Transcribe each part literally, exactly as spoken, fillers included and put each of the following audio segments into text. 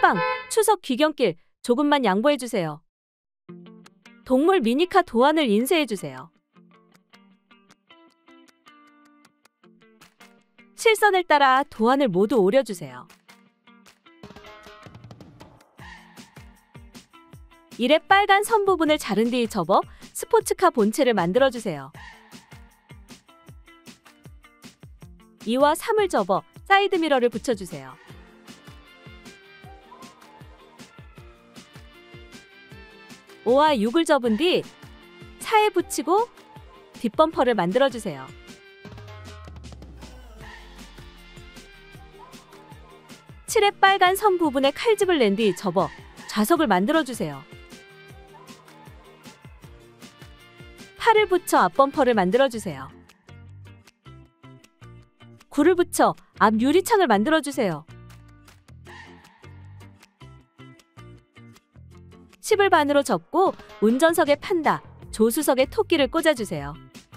팡팡! 추석 귀경길 조금만 양보해주세요. 동물 미니카 도안을 인쇄해주세요. 실선을 따라 도안을 모두 오려주세요. 이래 빨간 선 부분을 자른 뒤 접어 스포츠카 본체를 만들어주세요. 이와 삼을 접어 사이드미러를 붙여주세요. 오와 육을 접은 뒤 차에 붙이고 뒷범퍼를 만들어주세요. 칠의 빨간 선 부분에 칼집을 낸 뒤 접어 좌석을 만들어주세요. 팔을 붙여 앞범퍼를 만들어주세요. 구를 붙여 앞 유리창을 만들어주세요. 십을 반으로 접고 운전석에 판다, 조수석에 토끼를 꽂아주세요.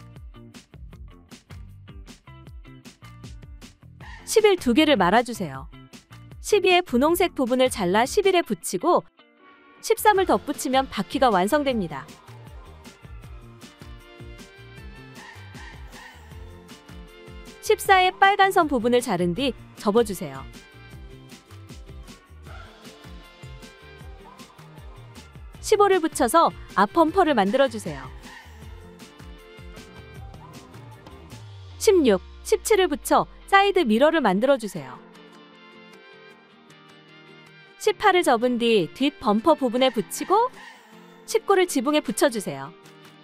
십일 두 개를 말아주세요. 십이의 분홍색 부분을 잘라 십일에 붙이고 십삼을 덧붙이면 바퀴가 완성됩니다. 십사의 빨간 선 부분을 자른 뒤 접어주세요. 십오를 붙여서 앞 범퍼를 만들어주세요. 십육, 십칠을 붙여 사이드 미러를 만들어주세요. 십팔을 접은 뒤 뒷 범퍼 부분에 붙이고 십구를 지붕에 붙여주세요.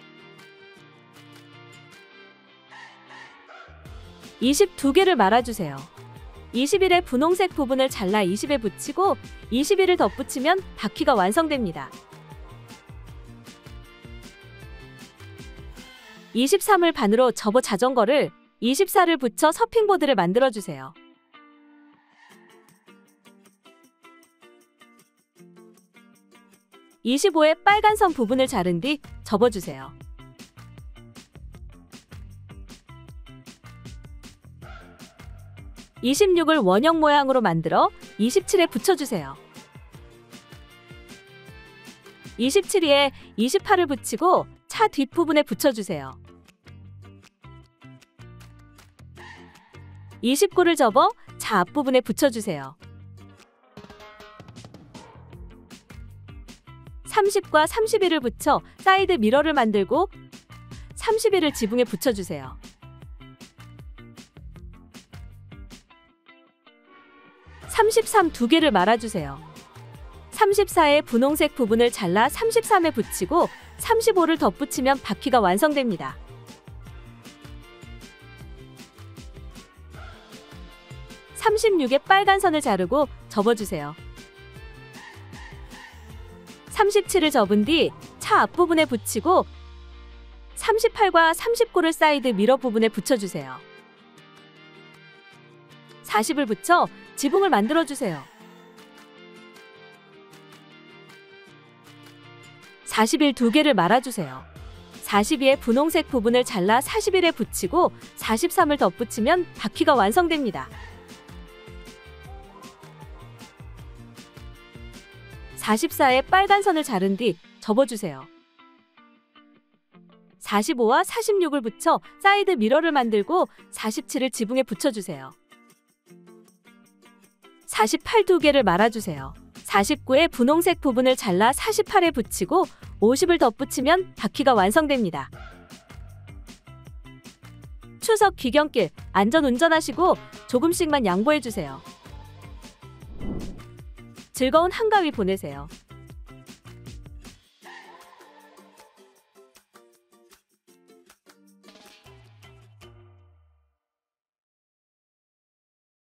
이십 두 개를 말아주세요. 이십일의 분홍색 부분을 잘라 이십에 붙이고 이십일을 덧붙이면 바퀴가 완성됩니다. 이십삼을 반으로 접어 자전거를, 이십사를 붙여 서핑보드를 만들어주세요. 이십오의 빨간 선 부분을 자른 뒤 접어주세요. 이십육을 원형 모양으로 만들어 이십칠에 붙여주세요. 이십칠에 이십팔을 붙이고 차 뒷부분에 붙여주세요. 이십구를 접어 차 앞부분에 붙여주세요. 삼십과 삼십일을 붙여 사이드 미러를 만들고 삼십일을 지붕에 붙여주세요. 삼십삼 두 개를 말아주세요. 삼십사의 분홍색 부분을 잘라 삼십삼에 붙이고 삼십오를 덧붙이면 바퀴가 완성됩니다. 삼십육의 빨간 선을 자르고 접어주세요. 삼십칠을 접은 뒤 차 앞부분에 붙이고 삼십팔과 삼십구를 사이드 미러 부분에 붙여주세요. 사십을 붙여 지붕을 만들어주세요. 사십일 두 개를 말아주세요. 사십이의 분홍색 부분을 잘라 사십일에 붙이고 사십삼을 덧붙이면 바퀴가 완성됩니다. 사십사의 빨간 선을 자른 뒤 접어주세요. 사십오와 사십육을 붙여 사이드 미러를 만들고 사십칠을 지붕에 붙여주세요. 사십팔 두 개를 말아주세요. 사십구의 분홍색 부분을 잘라 사십팔에 붙이고 오십을 덧붙이면 바퀴가 완성됩니다. 추석 귀경길 안전 운전하시고 조금씩만 양보해주세요. 즐거운 한가위 보내세요.